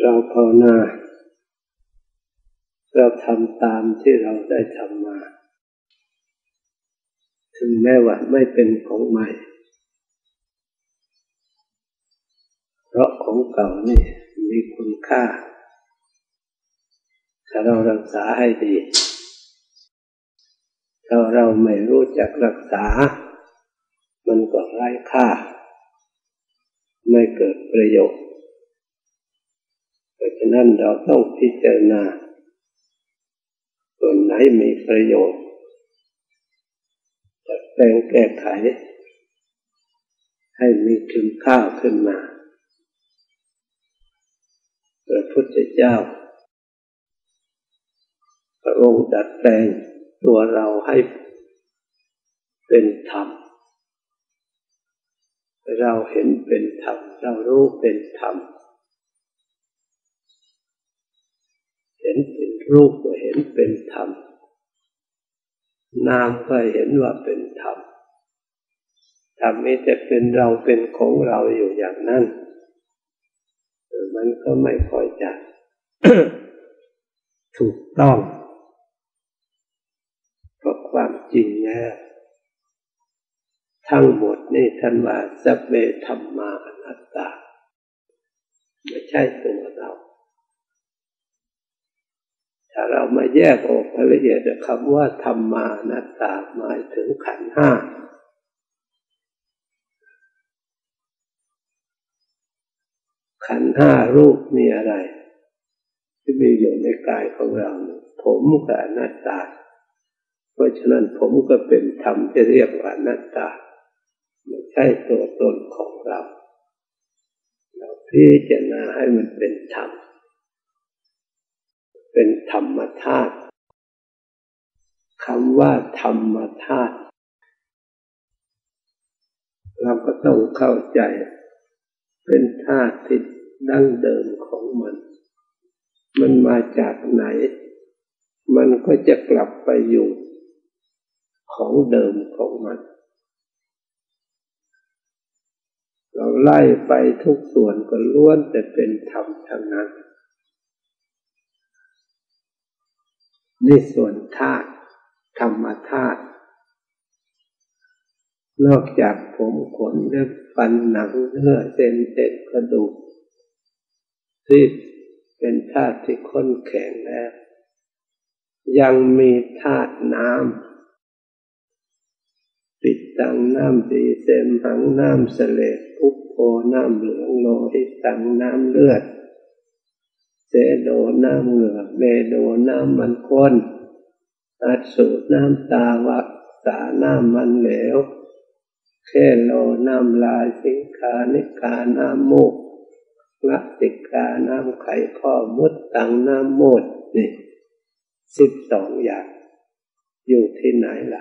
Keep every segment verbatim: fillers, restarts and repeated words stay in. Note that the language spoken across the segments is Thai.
เราภาวนาเราทำตามที่เราได้ทำมาถึงแม้ว่าไม่เป็นของใหม่เพราะของเก่านี่มีคุณค่าถ้าเรารักษาให้ดีถ้าเราไม่รู้จักรักษามันก็ไร้ค่าไม่เกิดประโยชน์เพราะฉะนั้นเราต้องพิจารณาส่วนไหนมีประโยชน์จัดแปลงแก้ไขให้มีคุณค่าขึ้นมาพระพุทธเจ้าพระองค์ดัดแปลงตัวเราให้เป็นธรรมเราเห็นเป็นธรรมเรารู้เป็นธรรมเห็นเป็นรูปก็เห็นเป็นธรรมนามก็เห็นว่าเป็นธรรมธรรมมีแต่เป็นเราเป็นของเราอยู่อย่างนั้นมันก็ไม่ค่อยจะ ถูกต้องเพราะความจริงแล้วทั้งหมดนี่ท่านว่าสัพเพธัมมาอนัตตาไม่ใช่ตัวเราถ้าเรามาแยกออกละเอียดคำว่าธัมมาอนัตตาหมายถึงขันธ์ห้าขันธ์ห้ารูปมีอะไรที่มีอยู่ในกายของเราผมกับอนัตตาเพราะฉะนั้นผมก็เป็นธรรมที่เรียกว่าอนัตตาไม่ใช่ตัวตนของเราเราพิจารณาให้มันเป็นธรรมเป็นธรรมธาตุคำว่าธรรมธาตุเราก็ต้องเข้าใจเป็นธาตุที่ดั้งเดิมของมันมันมาจากไหนมันก็จะกลับไปอยู่ของเดิมของมันเราไล่ไปทุกส่วนก็ล้วนแต่เป็นธรรมทั้งนั้นนี่ส่วนธาตุธรรมธาตุนอกจากผมขนเล็บฟันหนังเนื้อเส้นเอ็นกระดูกที่เป็นธาตุที่ข้นแข็งแล้วยังมีธาตุน้ำปิดตังน้ำดีเสมหังน้ำเสลดพุพโพน้ำเหลืองโลหิตตังน้ำเลือดเสโดน้ำเหงื่อเมโดน้ำมันข้นอัสสุน้ำตาวักษาน้ำมันเหลวเคโลน้ำลายสิงคานิกาน้ำมูกลักติกาน้ำไขข้อมุดตังน้ำมูดนี่สิบสองอย่างอยู่ที่ไหนล่ะ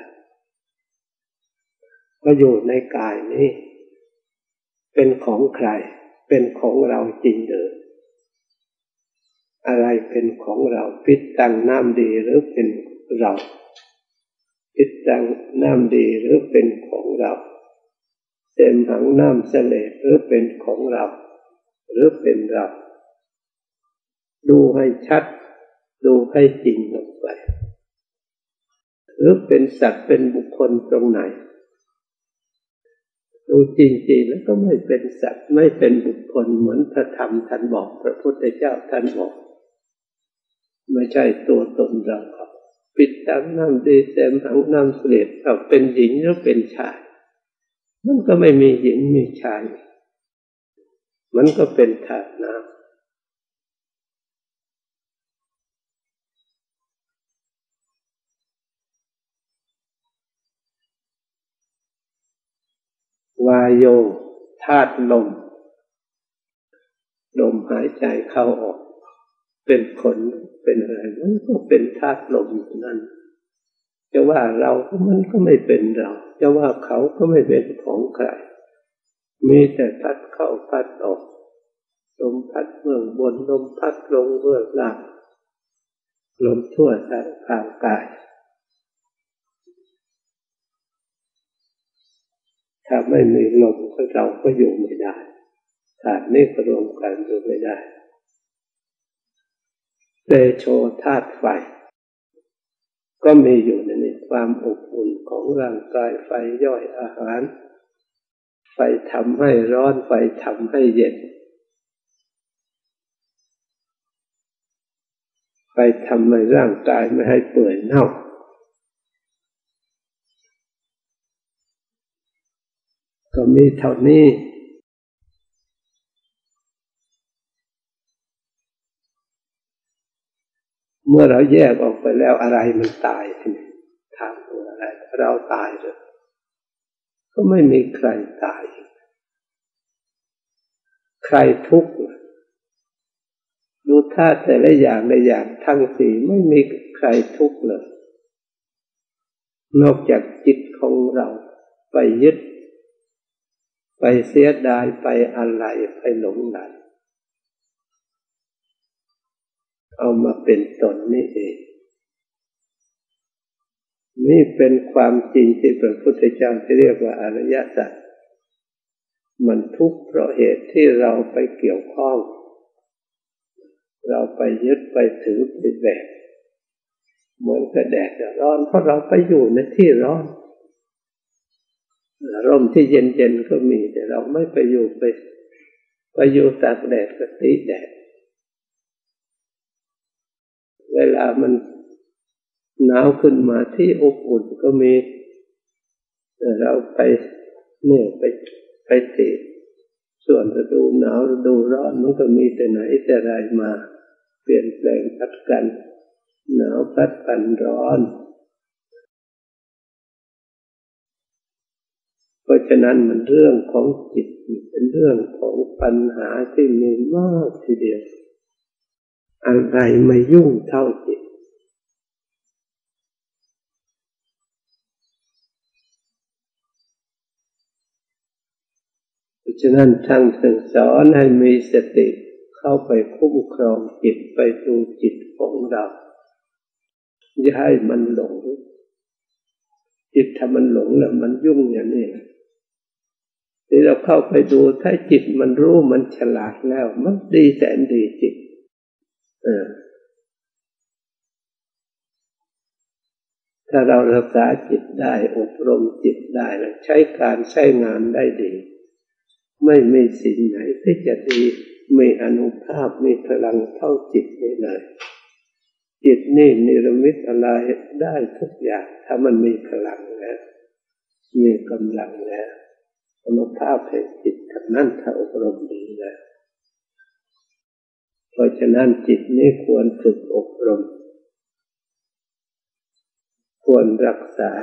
ก็อยู่ในกายนี้เป็นของใครเป็นของเราจริงหรืออะไรเป็นของเราปิดตังน้ำดีหรือเป็นเราปิดตังน้ำดีหรือเป็นของเราเต็มหังน้ำเสลดหรือเป็นของเราหรือเป็นเราดูให้ชัดดูให้จริงลงไปหรือเป็นสัตว์เป็นบุคคลตรงไหนดูจริงๆแล้วก็ไม่เป็นสัตว์ไม่เป็นบุคคลเหมือนพระธรรมท่านบอกพระพุทธเจ้าท่านบอกไม่ใช่ตัวตนเราครับปิดตังน้ำดีเต็มหังน้ำเสลดเอาเป็นหญิงหรือเป็นชายมันก็ไม่มีหญิงมีชายมันก็เป็นธาตุน้ำวายโยธาตุลมลมหายใจเข้าออกเป็นคนเป็นอะไรมันก็เป็นธาตุลมอยู่นั่นจะว่าเราก็มันก็ไม่เป็นเราจะว่าเขาก็ไม่เป็นของใครมีแต่พัดเข้าพัดออกลมพัดเบื้องบนลมพัดลงเบื้องล่างลมทั่วทางกายถ้าไม่มีลมเราก็อยู่ไม่ได้ธาตุนี้ก็รวมกันอยู่ไม่ได้เตโชธาตุไฟก็มีอยู่ในนี้ความอบอุ่นของร่างกายไฟย่อยอาหารไฟทำให้ร้อนไฟทำให้เย็นไฟทำให้ร่างกายไม่ให้เปื่อยเน่าก็มีเท่านี้เมื่อเราแยกออกไปแล้วอะไรมันตายทีนี้ถามตัวอะไรเราตายเลยก็ไม่มีใครตายใครทุกข์ดูธาตุแต่ละอย่างในอย่างทั้งสี่ไม่มีใครทุกข์เลยนอกจากจิตของเราไปยึดไปเสียดายไปอะไรไปหลงไหลเอามาเป็นตนนี่เองนี่เป็นความจริงที่พระพุทธเจ้าจะเรียกว่าอริยสัจมันทุกข์เพราะเหตุที่เราไปเกี่ยวข้องเราไปยึดไปถือไปแบกเหมือนกับแดดร้อนเพราะเราไปอยู่ในที่ร้อนร่มที่เย็นๆก็มีแต่เราไม่ไปอยู่ไปไปอยู่ตากแดดก็ติแดดเวลามันหนาวขึ้นมาที่อบอุ่นก็มีแต่เราไปเนี่ยไปไปติส่วนฤดูหนาวฤดูร้อนมันก็มีแต่ไหนแต่ไรมาเปลี่ยนแปลงพัดกันหนาวพัดกันร้อนเพราะฉะนั้นมันเรื่องของจิตเป็นเรื่องของปัญหาที่มีมากทีเดียวอะไรไม่ยุ่งเท่าจิตเพราะฉะนั้นท่านจึงสอนให้มีสติเข้าไปคุ้มครองจิตไปดูจิตของเราอย่าให้มันหลงจิตถ้ามันหลงแล้วมันยุ่งอย่างนี้ที่เราเข้าไปดูถ้าจิตมันรู้มันฉลาดแล้วมันดีแสนดีจิตเออถ้าเรารักษาจิตได้อบรมจิตได้แล้วใช้การใช้งานได้ดีไม่มีสิ่งไหนที่จะดีมีอานุภาพมีพลังเท่าจิตนี้เลยจิตนี่นิรมิตอะไรได้ทุกอย่างถ้ามันมีพลังแล้วมีกำลังแล้วอานุภาพแห่งจิตทั้งนั้นถ้าอบรมดีแล้วเพราะฉะนั้นจิตนี้ควรฝึกอบรมควรรักษา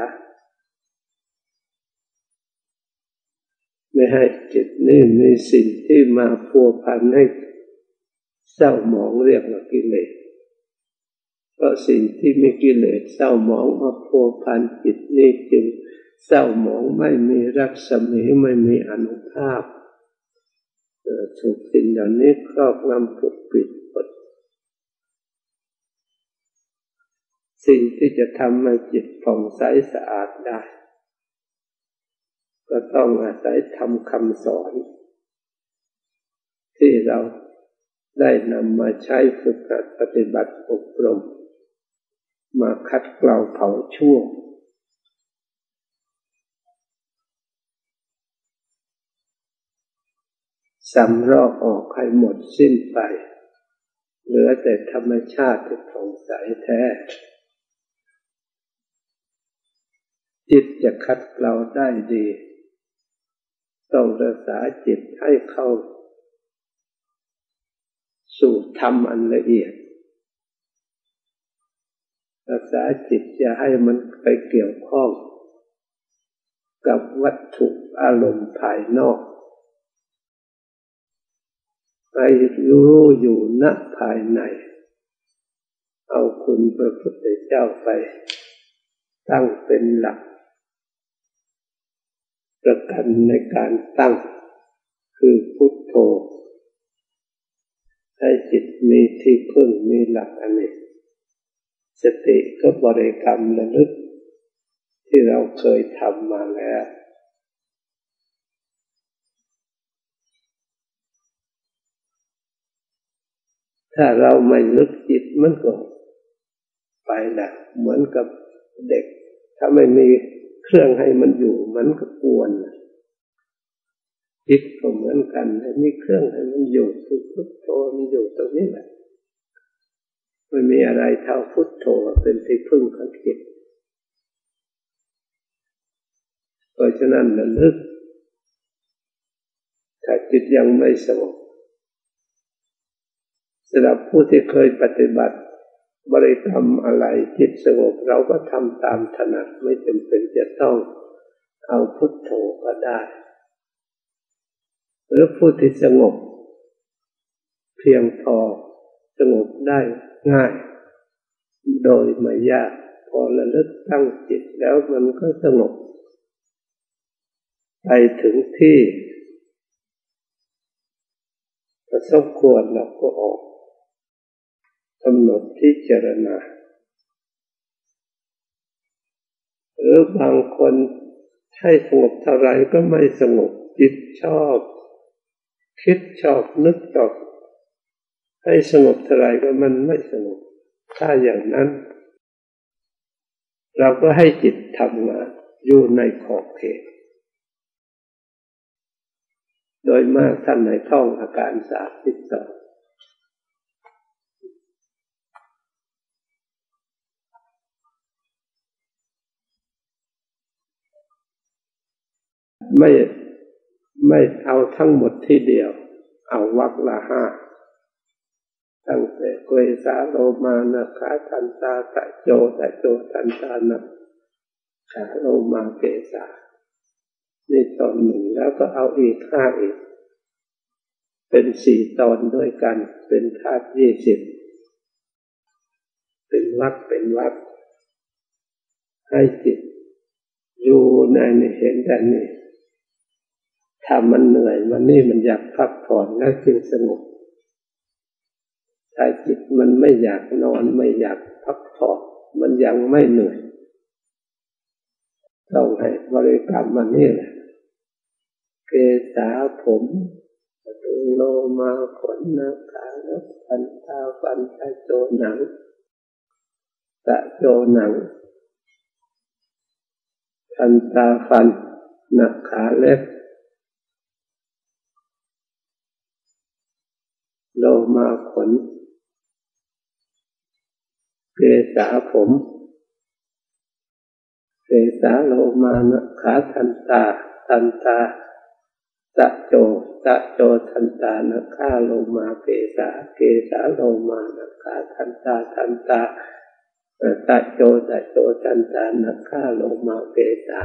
ไม่ให้จิตนี้มีสิ่งที่มาพัวพันให้เศร้าหมองเรียกว่ากิเลสเพราะสิ่งที่มีกิเลสเศร้าหมองมาพัวพันจิตนี้จึงเศร้าหมองไม่มีรัศมีไม่มีอานุภาพถูกสิ่งเหล่านี้ครอบงำปกปิดหมดสิ่งที่จะทำให้จิตผ่องใสสะอาดได้ก็ต้องอาศัยธรรมคำสอนที่เราได้นำมาใช้ฝึกหัดปฏิบัติอบรมมาขัดเกลาเผาชั่วสำรอกออกให้หมดสิ้นไปเหลือแต่ธรรมชาติที่ผ่องใสแท้จิตจะขัดเกลาได้ดีต้องรักษาจิตให้เข้าสู่ธรรมอันละเอียดรักษาจิตอย่าให้มันไปเกี่ยวข้องกับวัตถุอารมณ์ภายนอกให้รู้อยู่ณภายในเอาคุณพระพุทธเจ้าไปตั้งเป็นหลักประกันในการตั้งคือพุทโธให้จิตมีที่พึ่งมีหลักอันนี้สติก็บริกรรมระลึกที่เราเคยทำมาแล้วถ้าเราไม่นึกจิตมันก็ไปนะเหมือนกับเด็กถ้าไม่มีเครื่องให้มันอยู่มันก็กวนจิตก็เหมือนกันให้มีเครื่องให้มันอยู่คือพุทโธมันอยู่ตรงนี้แหละไม่มีอะไรเท่าพุทโธเป็นที่พึ่งของจิตเพราะฉะนั้นระลึกถ้าจิตยังไม่สงบสำหรับผู้ที่เคยปฏิบัติบริกรรมอะไรจิตสงบเราก็ทำตามถนัดไม่จำเป็นจะต้องเอาพุทโธก็ได้หรือผู้ที่สงบเพียงพอสงบได้ง่ายโดยไม่ยากพอระลึกตั้งจิตแล้วมันก็สงบไปถึงที่สมควรเราก็ออกกำหนดพิจารณาหรือบางคนให้สงบเท่าไรก็ไม่สงบจิตชอบคิดชอบนึกชอบให้สงบเท่าไรก็มันไม่สงบถ้าอย่างนั้นเราก็ให้จิตทำงานอยู่ในขอบเขตโดยมากท่านในท่องอาการสามสิบสองไม่ไม่เอาทั้งหมดที่เดียวเอาวรรคละห้าตั้งแต่เกสาโลมานะขาทันตาตะโจตะโจทันตานะขาโลมาเกสานี่ตอนหนึ่งแล้วก็เอาอีกห้าอีกเป็นสี่ตอนด้วยกันเป็นธาตุยี่สิบเป็นวรรคเป็นวรรคให้จิตอยู่ในเห็นแต่นี่ถ้ามันเหนื่อยมันนี่มันอยากพักผ่อนแล้วจึงสงบถ้าจิตมันไม่อยากนอนไม่อยากพักผ่อนมันยังไม่เหนื่อยต้องให้บริกรรมมันนี่แหละเกสาผมโลมาขนนาขาและฟันตาฟันตาโจหนังตะโจหนังฟันตาฟันนาขาเล็บโลมาขนเกสาผมเกสาโลมานาขาทันตาทันตาตะโจตะโจทันตานาขาโลมาเกสาเกสาโลมานาขาทันตาทันตาตะโจตะโจทันตานาขาโลมาเกสา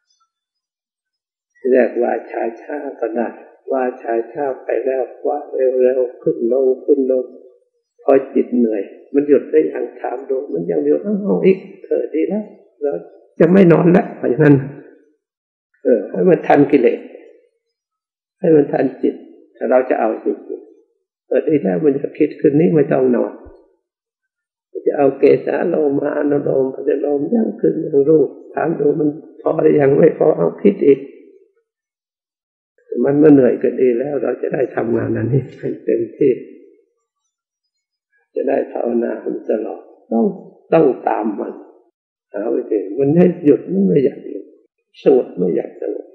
เรียกว่าช้าช้าก็ได้ว่าช้าช้าไปแล้วว่าเร็วเร็วขึ้นลงขึ้นลงพอจิตเหนื่อยมันหยุดได้อย่างถามดูมันยังอยู่เอาอีกเถอะดีแล้วเราจะไม่นอนแล้วเพราะฉะนั้นเออให้มันทันกิเลสให้มันทันจิตถ้าเราจะเอาจริงๆเออดีแล้วมันจะคิดคืนนี้ไม่ต้องนอนจะเอาเกสาโลมาอนุโลมพจะโลมยังขึ้นยังรุ่งถามดูมันพอหรือยังไม่พอเอาคิดอีกมันเมื่อเหนื่อยก็ดีแล้วเราจะได้ทำงานนั้นให้เต็มที่จะได้ภาวนามันตลอดต้องต้องตามมันหาวิธีมันให้หยุดมันไม่อยากหยุดสงบไม่อยากสงบ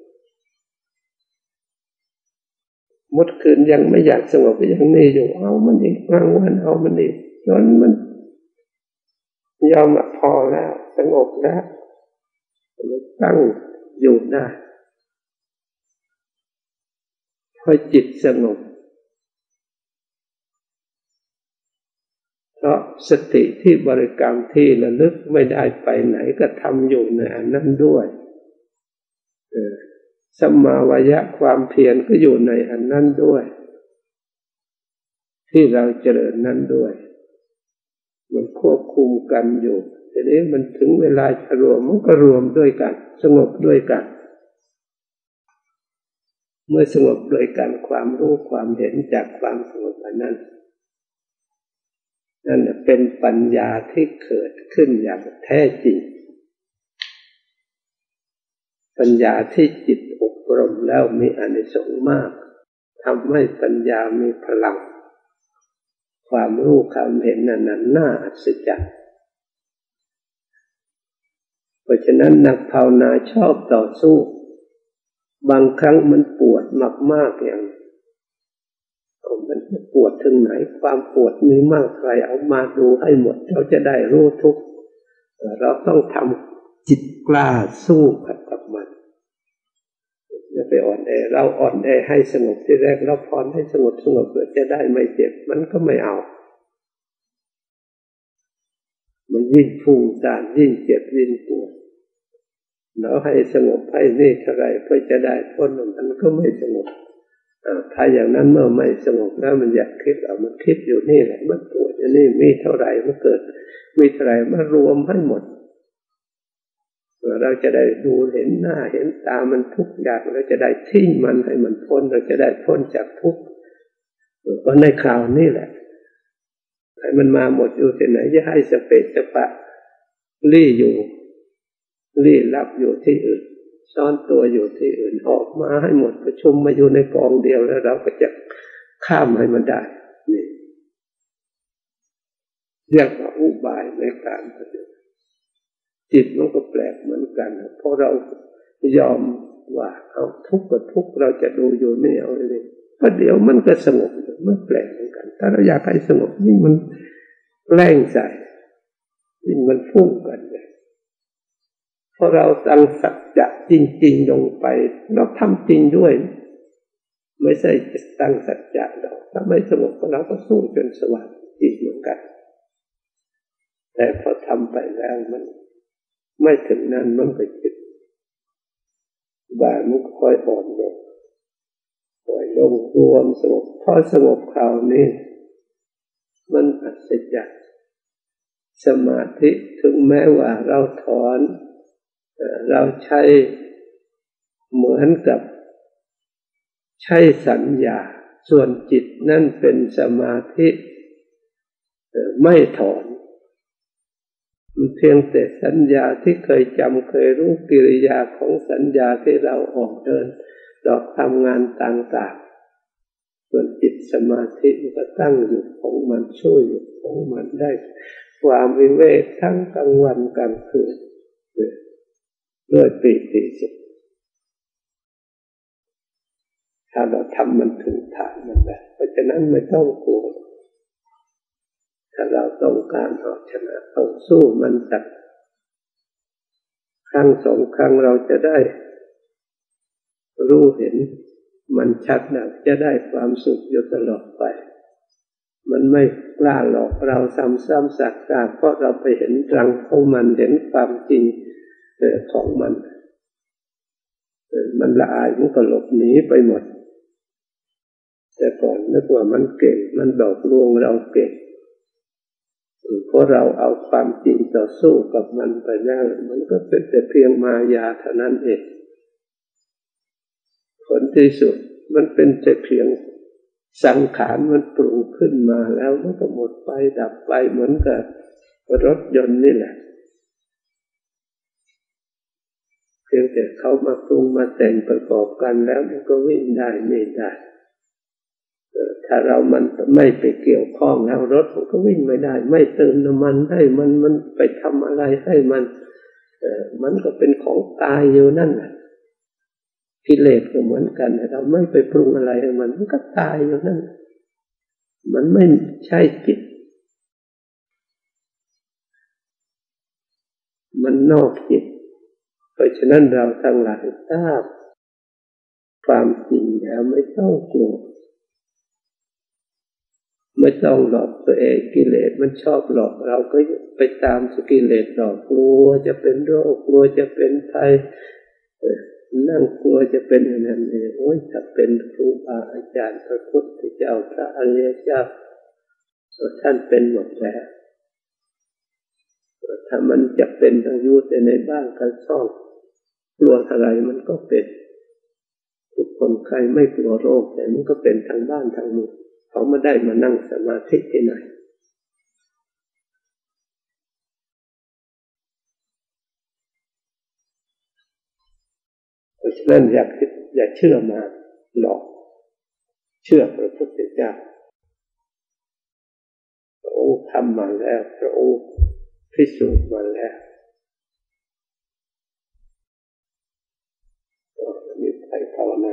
หมดคืนยังไม่อยากสงบยังนี่อยู่เอามันอีกบางวันเอามันอีกจนมันยอมพอแล้วสงบแล้วตั้งอยู่ได้พอจิตสงบเพราะสติที่บริกรรมที่ระลึกไม่ได้ไปไหนก็ทำอยู่ในอันนั้นด้วยสัมมาวายะความเพียรก็อยู่ในอันนั้นด้วยที่เราเจริญนั้นด้วยมันควบคุมกันอยู่ทีนี้มันถึงเวลาจะรวมมันก็รวมด้วยกันสงบด้วยกันเมื่อสงบโดยการความรู้ความเห็นจากความสงบนั้นนั่นเป็นปัญญาที่เกิดขึ้นอย่างแท้จริงปัญญาที่จิตอบรมแล้วมีอานิสงส์มากทำให้ปัญญามีพลังพความรู้ความเห็นนั้นน่าอัศจรรย์เพราะฉะนั้นนักภาวนาชอบต่อสู้บางครั้งมันปวดมากๆอย่างมันปวดถึงไหนความปวดมีมากใครเอามาดูให้หมดเราจะได้รู้ทุกข์เราต้องทำจิตกล้าสู้กับมันอย่าไปอ่อนแอเราอ่อนแอให้สงบที่แรกเราพรให้สงบสงบเพื่อจะได้ไม่เจ็บมันก็ไม่เอามันยิ่งฟุ้งซ่านยิ่งเจ็บยิ่งปวดแล้วให้สงบให้นี่เท่าไรเพื่อจะได้พ้นมันก็ไม่สงบถ้าอย่างนั้นเมื่อไม่สงบแล้วมันอยากคิดเอามันคิดอยู่นี่แหละมันปวดอยู่นี่มีเท่าไรมันเกิดมีเท่าไรมารวมให้หมดเราจะได้ดูเห็นหน้าเห็นตามันทุกอย่างเราจะได้ทิ้งมันให้มันพ้นเราจะได้พ้นจากทุกข์ก็ในคราวนี้แหละให้มันมาหมดอยู่ที่ไหนจะให้สเปสสปะลี่อยู่ลี่ลับอยู่ที่อื่นซ่อนตัวอยู่ที่อื่นออกมาให้หมดประชุมมาอยู่ในกองเดียวแล้วเราก็จะข้ามให้มันได้นี่เรียกว่าอุบายในการปฏิบัติจิตมันก็แปลกเหมือนกันเพราะเรายอมว่าเอาทุกข์กับทุกข์เราจะดูอยู่นี่เอาเลยเพราะเดี๋ยวมันก็สงบมันแปลกเหมือนกันถ้าเราอยากให้สงบยิ่งมันแรงใส่ยิ่งมันฟุ้งกันเลยพอเราตั้งสัจจะจริงๆลงไปเราทำจริงด้วยไม่ใช่จะตั้งสัจจะเราถ้าไม่สงบเราก็สู้จนสว่างจริงเหมือนกันแต่พอทำไปแล้วมันไม่ถึงนั้นมันก็จิตบ่ามันค่อยอ่อนลงปล่อยลงรวมสงบพอสงบคราวนี้มันอัศจรรย์สมาธิถึงแม้ว่าเราถอนเราใช้เหมือนกับใช้สัญญาส่วนจิตนั่นเป็นสมาธิไม่ถอนมันเพียงแต่สัญญาที่เคยจำเคยรู้กิริยาของสัญญาที่เราออกเดินดอกทำงานต่างๆส่วนจิตสมาธิมันก็ตั้งอยู่ของมันช่วยอยู่ของมันได้ความวิเวกทั้งกลางวันกลางคืนด้วยปีติสุขถ้าเราทำมันถึงฐานมันแล้วเพราะฉะนั้นไม่ต้องกลัวถ้าเราต้องการเอาชนะต้องสู้มันสักครั้งสองครั้งเราจะได้รู้เห็นมันชัดนะจะได้ความสุขอยู่ตลอดไปมันไม่กล้าหลอกเราซ้ำๆซักๆเพราะเราไปเห็นรังของมันเห็นความจริงของมันมันละอายมันก็หลบหนีไปหมดแต่ก่อนนึกว่ามันเก่งมันดอกลวงเราเก่งเพราะเราเอาความจริงต่อสู้กับมันไปแล้วมันก็เป็นแต่เพียงมายาเท่านั้นเองผลที่สุดมันเป็นแต่เพียงสังขารมันปรุงขึ้นมาแล้วมันก็หมดไปดับไปเหมือนกับรถยนต์นี่แหละเพียงแต่เขามาปรุงมาแต่งประกอบกันแล้วมันก็วิ่งได้ไม่ได้ถ้าเรามันไม่ไปเกี่ยวข้องแล้วรถมันก็วิ่งไม่ได้ไม่เติมน้ำมันให้มันมันไปทำอะไรให้มันเอ่อมันก็เป็นของตายอยู่นั่นแหละกิเลสก็เหมือนกันเราไม่ไปปรุงอะไรให้มันมันก็ตายอยู่นั่นมันไม่ใช่จิตมันนอกจิตเพราะฉะนั้นเราทั้งหลายทราบความจริงแล้วไม่ต้องกลัวไม่ต้องหลอกตัวเองกิเลสมันชอบหลอกเราก็ไปตามกิเลสหลอกกลัวจะเป็นโรคกลัวจะเป็นภัยนั่งกลัวจะเป็นอย่างนั้นเองโอ้ยถ้าเป็นครูบาอาจารย์พระพุทธเจ้าพระอริยเจ้าท่านเป็นหมดแล้วถ้ามันจะเป็นอายุแต่ในบ้านกันซ่องกลัวอะไรมันก็เป็นทุกคนใครไม่กลัวโรคแต่มันก็เป็นทั้งบ้านทั้งเมืองเขาไม่ได้มานั่งสมาธิที่ไหนเพราะฉะนั้นอยากอย่าเชื่อมาหลอกเชื่อพระพุทธเจ้าองค์ทำมาแล้วพระองค์พิสูจน์มาแล้วก็มีใครภาวนา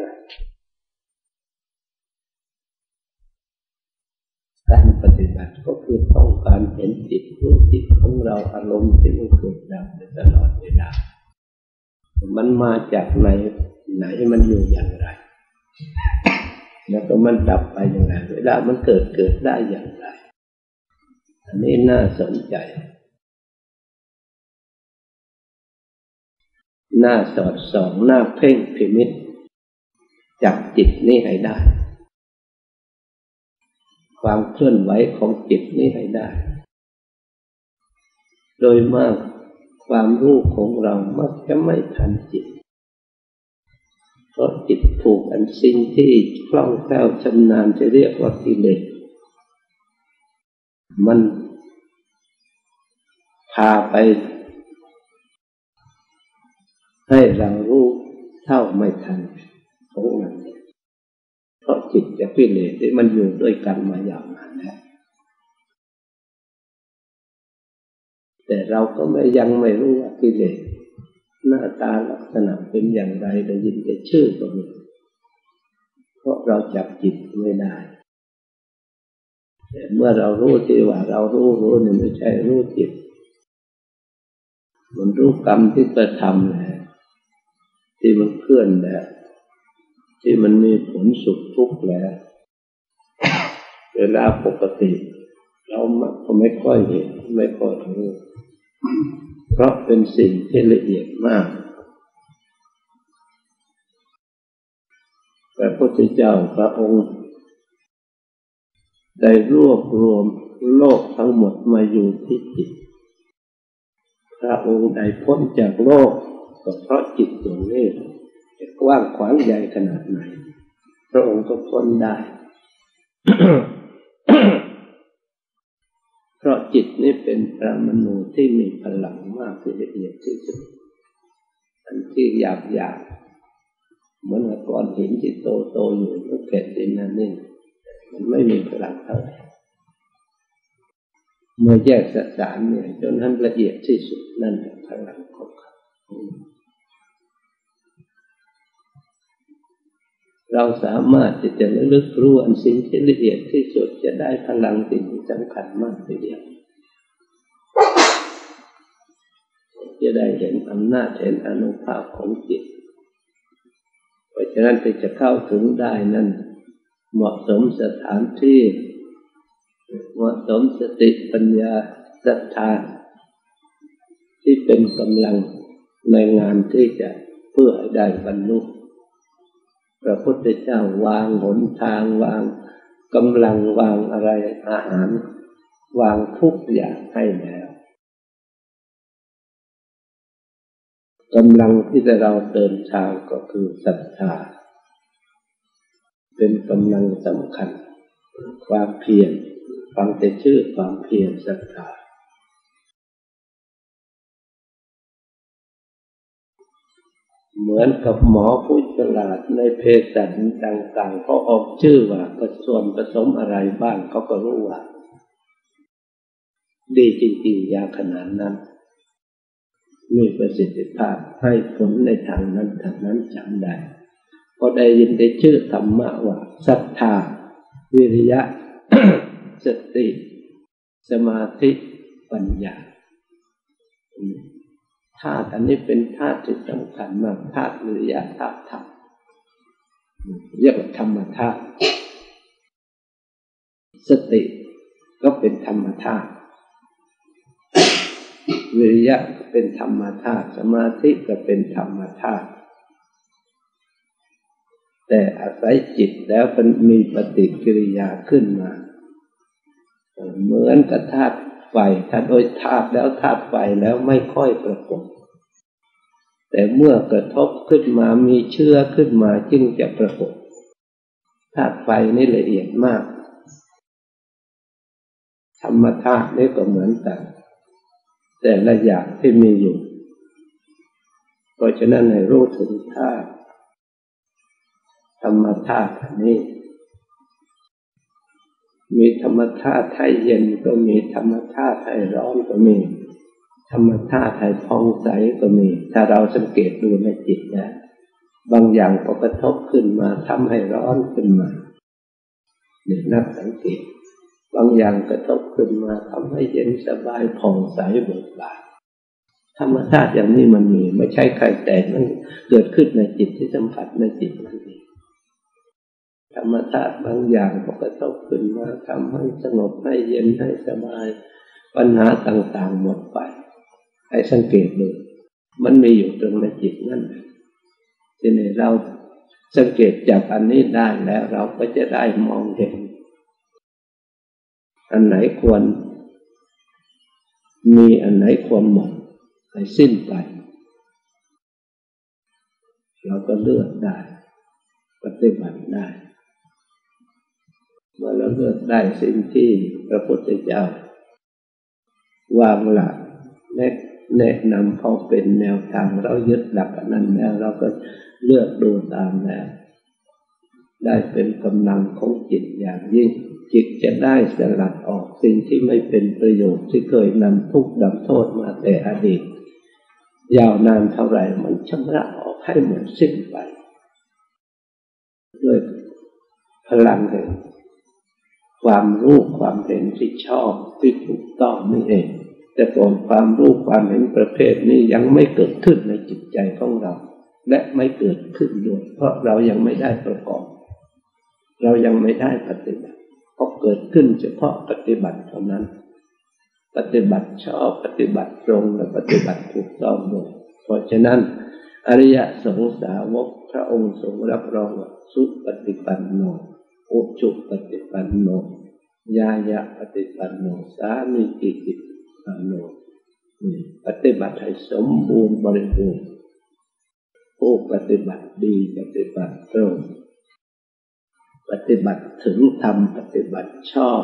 การปฏิบัติก็คือต้องการเห็นจิตรู้จิตของเราอารมณ์ที่มันเกิดดับตลอดเวลามันมาจากไหนไหนมันอยู่อย่างไรแล้วก็มันดับไปอย่างไรเวลามันเกิดเกิดได้อย่างไรอันนี้น่าสนใจน่าสอดส่องน่าเพ่งพินิจจับจิตนี้ให้ได้ความเคลื่อนไหวของจิตนี้ให้ได้โดยมากความรู้ของเรามักจะไม่ทันจิตเพราะจิตถูกอันสิ่งที่คล่องแคล่วชำนาญจะเรียกว่ากิเลสมันพาไปให้เรารู้เท่าไม่ทันของมันเพราะจิตกับกิเลสที่มันอยู่ด้วยกันมาอย่างนานแล้วแต่เราก็ไม่ยังไม่รู้ว่ากิเลสหน้าตาลักษณะเป็นอย่างไรได้ยินแต่ชื่อก็มีเพราะเราจับจิตไม่ได้แต่เมื่อเรารู้ที่ว่าเรารู้รู้นี่ไม่ใช่รู้จิตมันรู้กรรมที่กระทำแหละที่มันเคลื่อนแหละที่มันมีผลสุขทุกข์แหละเวลาปกติเราก็ไม่ค่อยเห็นไม่ค่อยรู้เพราะเป็นสิ่งที่ละเอียดมากพระพุทธเจ้าพระองค์ได้รวบรวมโลกทั้งหมดมาอยู่ที่จิตพระองค์ได้พ้นจากโลกก็เพราะจิตดวงนี้จะกว้างขวางใหญ่ขนาดไหนพระองค์ก็พ้นได้ เพราะจิตนี้เป็นปรมาณูที่มีพลังมากที่ละเอียดที่สุดอันที่หยาบหยาบเหมือนกับก้อนหินที่โตโตอยู่แล้วแผ่นดินนั่นนี่มันไม่มีพลังเท่าไหร่เมื่อแยกสสารเนี่ยจนนั้นละเอียดที่สุดนั่นแหละพลังของเขาเราสามารถที่จะระลึกรู้อันสิ่งที่ละเอียดที่สุดจะได้พลังสิ่งที่สำคัญมากทีเดียวจะได้เห็นอำนาจเห็นอานุภาพของจิตเพราะฉะนั้นจะเข้าถึงได้นั้นเหมาะสมสถานที่เหมาะสมสติปัญญาศรัทธาที่เป็นกำลังในงานที่จะเพื่อให้ได้บรรลุพระพุทธเจ้าวางหนทางวางกำลังวางอะไรอาหารวางทุกอย่างให้แล้วกำลังที่เราเดินทางก็คือศรัทธาเป็นกำลังสำคัญความเพียรฟังแต่ชื่อความเพียรศรัทธาเหมือนกับหมอผู้ฉลาดในเภสัชต่างๆเขาออกชื่อว่าผสมผสมอะไรบ้างเขาก็รู้ว่าดีจริงๆยาขนาดนั้นมีประสิทธิภาพให้ผลในทางนั้นทางนั้นจำได้พอได้ยินได้ชื่อธรรมะว่าศรัทธาวิริยะ สติสมาธิปัญญาธาตุอันนี้เป็นธาตุที่สำคัญมากธาตุวิริยะธาตุธรรมเรียกว่าธรรมธาตุสติก็เป็นธรรมธาตุวิริยะก็เป็นธรรมธาตุสมาธิก็เป็นธรรมธาตุแต่อาศัยจิตแล้วมันมีปฏิกิริยาขึ้นมาเหมือนกับธาตุไฟถ้าโดยธาตุแล้วธาตุไฟแล้วไม่ค่อยปรากฏแต่เมื่อกระทบขึ้นมามีเชื้อขึ้นมาจึงจะปรากฏธาตุไฟนี่ละเอียดมากธรรมธาตุนี่ก็เหมือนกันแต่ละอย่างที่มีอยู่เพราะฉะนั้นให้รู้ถึงธาตุธรรมธาตุนี้มีธรรมธาตุให้เย็นก็มีธรรมธาตุให้ร้อนก็มีธรรมธาตุให้พองใสก็มีถ้าเราสังเกตดูในจิตนะบางอย่างพอกระทบขึ้นมาทำให้ร้อนขึ้นมาเนี่ยนักสังเกตบางอย่างกระทบขึ้นมาทำให้เย็นสบายผ่องใสเบิกบานธรรมชาติอย่างนี้มันมีไม่ใช่ใครแต่มันเกิดขึ้นในจิตที่สัมผัสในจิตมันเองธรรมชาติบางอย่างพอกระทบขึ้นมาทำให้สงบให้เย็นให้สบายปัญหาต่างๆหมดไปให้สังเกตดูมันมีอยู่ตรงในจิตนั่นทีนี้เราสังเกตจากอันนี้ได้แล้วเราก็จะได้มองเห็นอันไหนควรมีอันไหนควรหมดให้สิ้นไปเราก็เลือกได้ปฏิบัติได้เมื่อเราเลือกได้สิ่งที่พระพุทธเจ้าวางหลักแนะนำเขาเป็นแนวทางเรายึดหลักอันนั้นแล้วเราก็เลือกดูตามแล้วได้เป็นกำลังของจิตอย่างยิ่งจิตจะได้สลัดออกสิ่งที่ไม่เป็นประโยชน์ที่เคยนำทุกข์นำโทษมาแต่อดีตยาวนานเท่าไหร่มันชำระออกให้หมดสิ้นไปด้วยพลังแห่งความรู้ความเห็นที่ชอบที่ถูกต้องนี่เองแต่ก่อนความรู้ความเห็นประเภทนี้ยังไม่เกิดขึ้นในจิตใจของเราและไม่เกิดขึ้นด้วยเพราะเรายังไม่ได้ประกอบเรายังไม่ได้ปฏิบัติเพราะเกิดขึ้นเฉพาะปฏิบัติเท่านั้นปฏิบัติชอบปฏิบัติตรงและปฏิบัติถูกต้องด้วยเพราะฉะนั้นอริยสงสาวกพระองค์ทรงรับรองว่าสุปฏิปันโนอุชุปฏิปันโนญายะปฏิปันโนสามีจิปฏิปันโนปฏิบัติให้สมบูรณ์บริบูรณ์ผู้ปฏิบัติดีปฏิบัติตรงปฏิบัติถึงธรรมปฏิบัติชอบ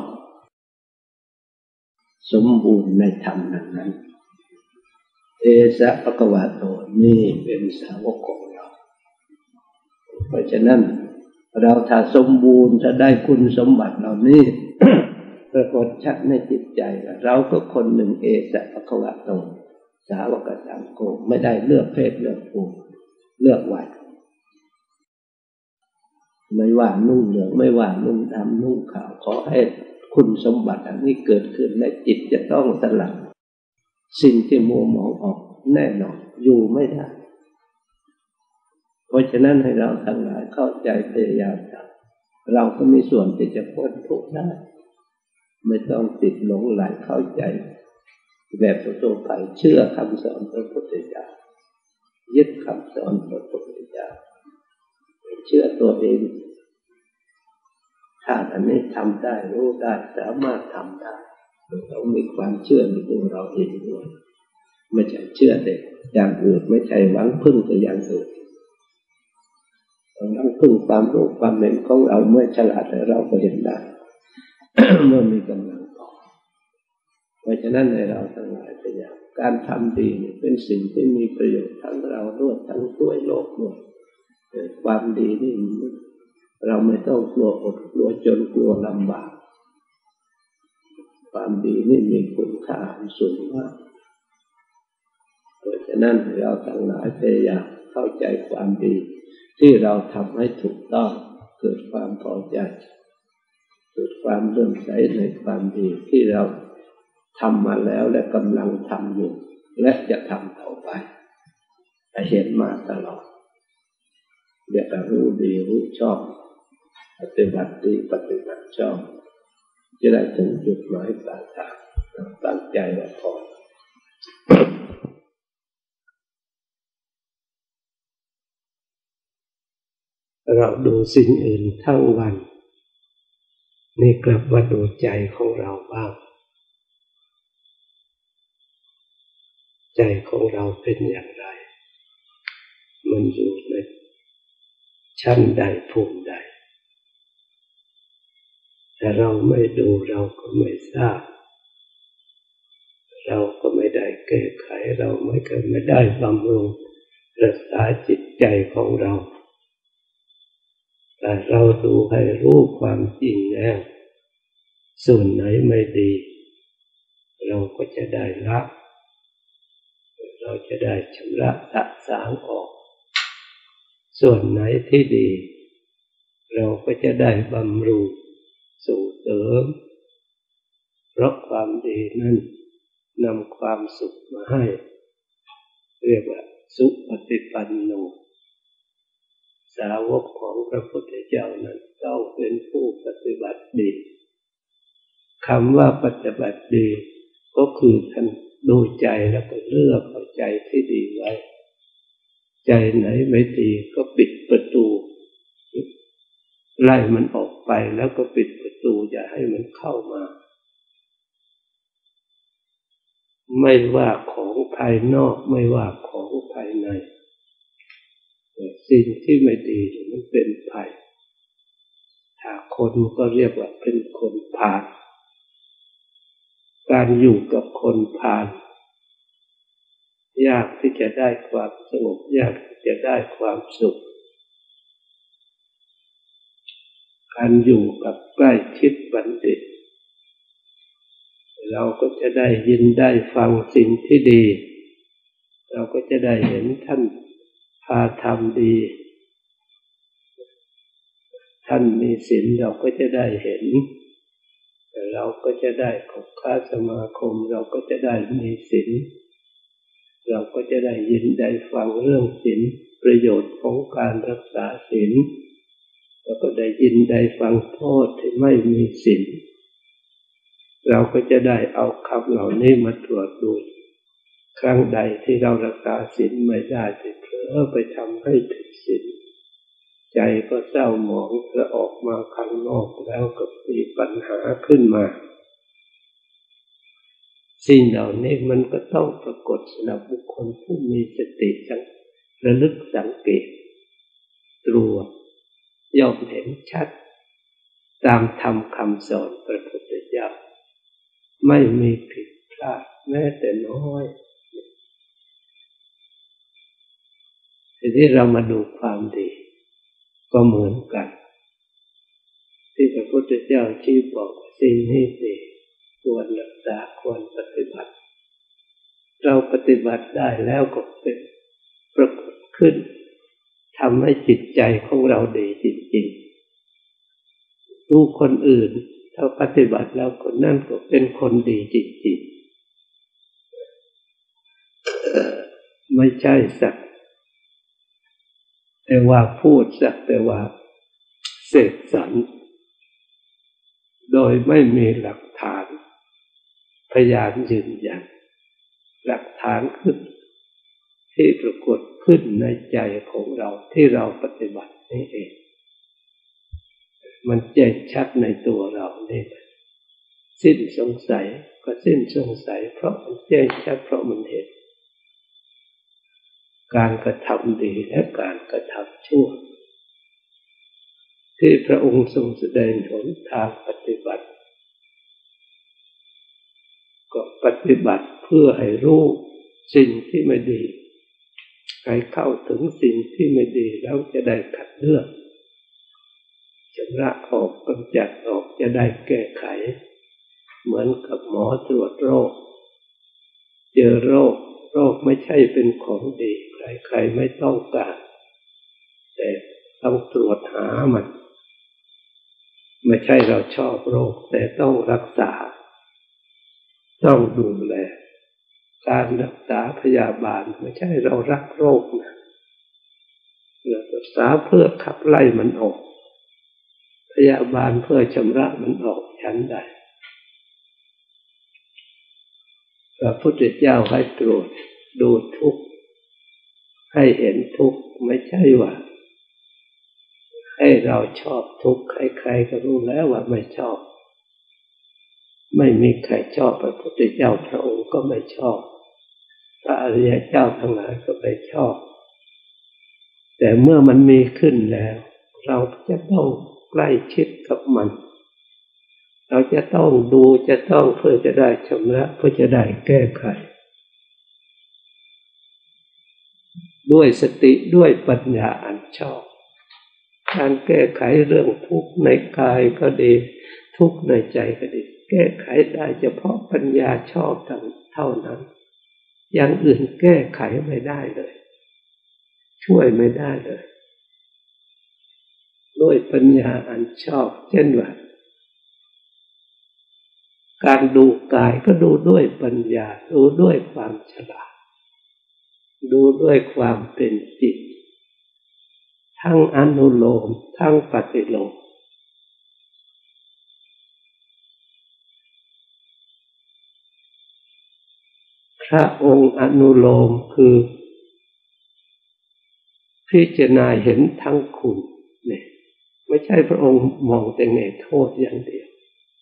สมบูรณ์ในธรรมนั้นเอสะภะคะวะโตนี่เป็นสาวกของเราเพราะฉะนั้นเราถ้าสมบูรณ์จะได้คุณสมบัติเหล่านี้ ปรากฏชัดในจิตใจเราก็คนหนึ่งเอสะภะคะวะโตสาวกสังโฆไม่ได้เลือกเพศเลือกภูมิเลือกวัยไม่ว่านุ่งเหลืองไม่ว่านุ่งดำนุ่งขาวขอให้คุณสมบัติอันนี้เกิดขึ้นในจิตจะต้องสลัดสิ่งที่มัวหมองออกแน่นอนอยู่ไม่ได้เพราะฉะนั้นให้เราทั้งหลายเข้าใจพยายามทำเราก็มีส่วนที่จะพ้นทุกข์ได้ไม่ต้องติดหลงไหลเข้าใจแบบทั่วไปเชื่อคำสอนพระพุทธเจ้ายึดคำสอนพระพุทธเจ้าเชื่อตัวเองถ้าอันนี้ทำได้รู้ได้สามารถทำได้ต้องมีความเชื่อในตัวเราเองด้วยไม่ใช่เชื่อแต่อย่างอื่นไม่ใช่หวังพึ่งแต่อย่างอื่นต้องพึ่งความรู้ความเห็นของเราเมื่อฉลาดแล้วเราก็เห็นได้ เมื่อมีกำลังพอเพราะฉะนั้นในเราทั้งหลายพยายามการทำดีเป็นสิ่งที่มีประโยชน์ทั้งเราด้วยทั้งด้วยโลกด้วยความดีนี่เราไม่ต้องกลัวอดกลัวจนกลัวลำบากความดีนี่มีคุณค่าสูงมากเพราะฉะนั้นเราทั้งหลายพยายามเข้าใจความดีที่เราทำให้ถูกต้องเกิดความพอใจเกิดความเลื่อมใสในความดีที่เราทำมาแล้วและกำลังทำอยู่และจะทำต่อไปเห็นมาตลอดเรียกว่ารู้ดีรู้ชอบปฏิบัติดีปฏิบัติชอบจะได้ถึงจุดหมายปลายทางตั้งใจว่าพอเราดูสิ่งอื่นทั้งวันนี่กลับมาดูใจของเราบ้างใจของเราเป็นอย่างไรมันอยู่ในชั้นใดภูมิใดแต่เราไม่ดูเราก็ไม่ทราบเราก็ไม่ได้แก้ไขเราไม่เคยไม่ได้บำรุงรักษาจิตใจของเราแต่เราดูให้รู้ความจริงแล้วส่วนไหนไม่ดีเราก็จะได้ละเราจะได้ชำระสะสางออกส่วนไหนที่ดีเราก็จะได้บำรุงส่งเสริมเพราะความดีนั้นนำความสุขมาให้เรียกว่าสุปฏิปันโนสาวกของพระพุทธเจ้านั้นต้องเป็นผู้ปฏิบัติดีคำว่าปฏิบัติดีก็คือท่านดูใจแล้วก็เลือกเอาใจที่ดีไว้ใจไหนไม่ดีก็ปิดประตูไล่มันออกไปแล้วก็ปิดประตูอย่าให้มันเข้ามาไม่ว่าของภายนอกไม่ว่าของภายในสิ่งที่ไม่ดีมันเป็นภัยถ้าคนก็เรียกว่าเป็นคนพาลการอยู่กับคนพาลยากที่จะได้ความสงบยากที่จะได้ความสุขการอยู่กับใกล้ชิดบัณฑิตเราก็จะได้ยินได้ฟังสิ่งที่ดีเราก็จะได้เห็นท่านพาทำดีท่านมีศีลเราก็จะได้เห็นเราก็จะได้คบค้าสมาคมเราก็จะได้มีศีลเราก็จะได้ยินได้ฟังเรื่องศีลประโยชน์ของการรักษาศีลเราก็ได้ยินได้ฟังโทษที่ไม่มีศีลเราก็จะได้เอาคำเหล่านี้มาตรวจดูครั้งใดที่เรารักษาศีลไม่ได้ไปเผลอไปทำให้ผิดศีลใจก็เศร้าหมองและออกมาข้างนอกแล้วก็มีปัญหาขึ้นมาสิ่งเหล่านี้มันก็ต้องปรากฏสำหรับบุคคลผู้มีสติสังระลึกสังเกตตรวจย่อมเห็นชัดตามธรรมคำสอนพระพุทธเจ้าไม่มีผิดพลาดแม้แต่น้อยทีนี้เรามาดูความดีก็เหมือนกันที่พระพุทธเจ้าชี้บอกสิ่งนี้ดีควรรักษาควรปฏิบัติเราปฏิบัติได้แล้วก็เป็นปรากฏขึ้นทำให้จิตใจของเราดีจริงๆดูคนอื่นถ้าปฏิบัติแล้วคนนั่นก็เป็นคนดีจริงๆไม่ใช่สักแต่ว่าพูดสักแต่ว่าเสกสรรโดยไม่มีหลักฐานพยานยืนยันหลักฐานขึ้นที่ปรากฏขึ้นในใจของเราที่เราปฏิบัตินี่เองมันแจ้งชัดในตัวเรานี่สิ้นสงสัยก็สิ้นสงสัยเพราะมันแจ้งชัดเพราะมันเห็นการกระทำดีและการกระทำชั่วที่พระองค์ทรงแสดงหนทางปฏิบัติก็ปฏิบัติเพื่อให้รู้สิ่งที่ไม่ดีให้เข้าถึงสิ่งที่ไม่ดีแล้วจะได้คัดเลือกชำระออกกำจัดออกจะได้แก้ไขเหมือนกับหมอตรวจโรคเจอโรคโรคไม่ใช่เป็นของดีใครๆไม่ต้องการแต่ต้องตรวจหามันไม่ใช่เราชอบโรคแต่ต้องรักษาต้องดูแลการรักษาพยาบาลไม่ใช่เรารักโรคนะเรารักษาเพื่อขับไล่มันออกพยาบาลเพื่อชำระมันออกชั้นใดพระพุทธเจ้าให้ตรวจดูทุกข์ให้เห็นทุกข์ไม่ใช่ว่าให้เราชอบทุกข์ใครๆก็รู้แล้วว่าไม่ชอบไม่มีใครชอบพระพุทธเจ้าพระองค์ก็ไม่ชอบพระอริยเจ้าทั้งหลายก็ไม่ชอบแต่เมื่อมันมีขึ้นแล้วเราจะต้องใกล้ชิดกับมันเราจะต้องดูจะต้องเพื่อจะได้ชำระเพื่อจะได้แก้ไขด้วยสติด้วยปัญญาอันชอบการแก้ไขเรื่องทุกข์ในกายก็ดีทุกข์ในใจก็ดีแก้ไขได้เฉพาะปัญญาชอบเท่านั้นอย่างอื่นแก้ไขไม่ได้เลยช่วยไม่ได้เลยด้วยปัญญาอันชอบเช่นว่าการดูกายก็ดูด้วยปัญญาดูด้วยความฉลาดดูด้วยความเป็นจริงทั้งอนุโลมทั้งปฏิโลมพระองค์อนุโลมคือพิจารณาเห็นทั้งคุณเนี่ยไม่ใช่พระองค์มองแต่แง่โทษอย่างเดียว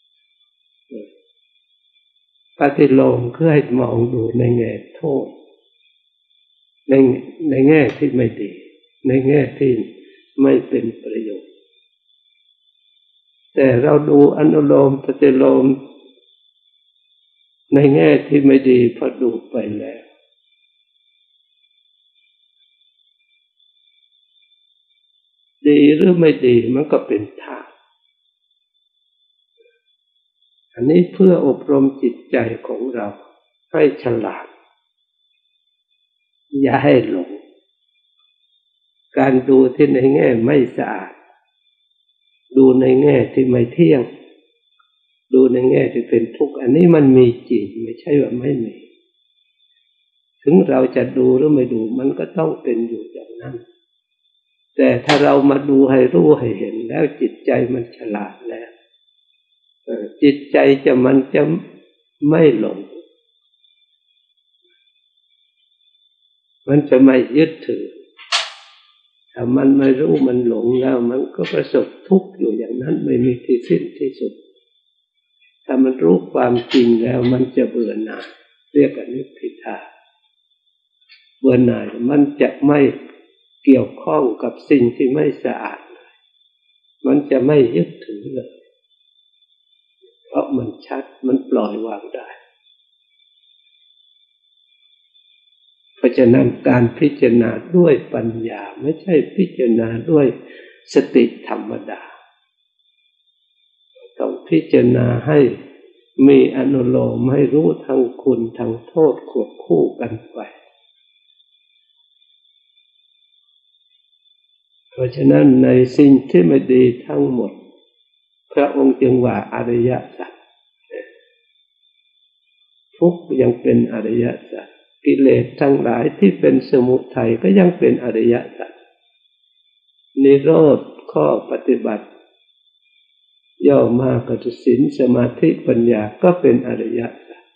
ปฏิโลมคือให้มองดูในแง่โทษในในแง่ที่ไม่ดีในแง่ที่ไม่เป็นประโยชน์แต่เราดูอนุโลมปฏิโลมในแง่ที่ไม่ดีพอดูไปแล้วดีหรือไม่ดีมันก็เป็นธาตุอันนี้เพื่ออบรมจิตใจของเราให้ฉลาดอย่าให้หลงการดูที่ในแง่ไม่สะอาดดูในแง่ที่ไม่เที่ยงดูในแง่ที่เป็นทุกข์อันนี้มันมีจริงไม่ใช่ว่าไม่มีถึงเราจะดูหรือไม่ดูมันก็ต้องเป็นอยู่อย่างนั้นแต่ถ้าเรามาดูให้รู้ให้เห็นแล้วจิตใจมันฉลาดแล้วจิตใจจะมันจะไม่หลงมันจะไม่ยึดถือถ้ามันไม่รู้มันหลงแล้วมันก็ประสบทุกข์อยู่อย่างนั้นไม่มีที่สิ้นที่สุดถ้ามันรู้ความจริงแล้วมันจะเบื่อหน่ายเรียกอนิพพิทาเบื่อหน่ายมันจะไม่เกี่ยวข้องกับสิ่งที่ไม่สะอาดเลยมันจะไม่ยึดถือเลยเพราะมันชัดมันปล่อยวางได้เพราะฉะนั้นการพิจารณาด้วยปัญญาไม่ใช่พิจารณาด้วยสติธรรมดาต้องพิจารณาให้มีอนุโลมให้รู้ทั้งคุณทั้งโทษควบคู่กันไปเพราะฉะนั้นในสิ่งที่ไม่ดีทั้งหมดพระองค์จึงว่าอริยสัจทุกข์ยังเป็นอริยสัจกิเลสทั้งหลายที่เป็นสมุทัยก็ยังเป็นอริยสัจนิโรธข้อปฏิบัติย่อมาก็จะศีลสมาธิปัญญาก็เป็นอริยสัจ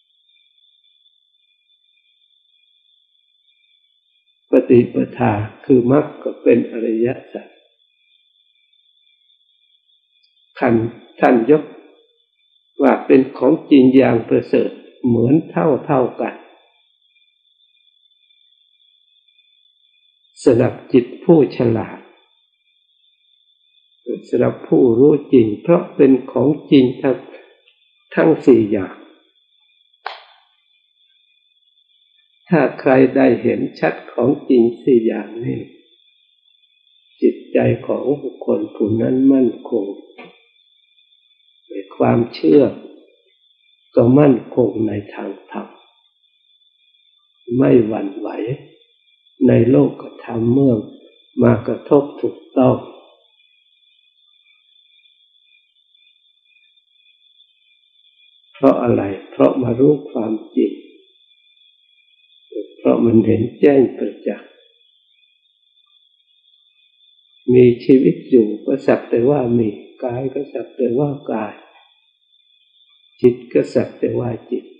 ปฏิปทาคือมรรคก็เป็นอริยสัจขันธ์ท่านยกว่าเป็นของจริงอย่างประเสริฐเหมือนเท่าเท่ากันสำหรับจิตผู้ฉลาดสำหรับผู้รู้จริงเพราะเป็นของจริงทั้งทั้งสี่อย่างถ้าใครได้เห็นชัดของจริงสี่อย่างนี้จิตใจของบุคคลผู้นั้นมั่นคงในความเชื่อก็มั่นคงในทางธรรมไม่หวั่นไหวในโลกธรรมเมื่อมากระทบถูกต้องเพราะอะไรเพราะมารู้ความจริงเพราะมันเห็นแจ้งประจักษ์มีชีวิตอยู่ก็สักแต่ว่ามีกายก็สักแต่ว่ากายจิตก็สักแต่ว่าจิต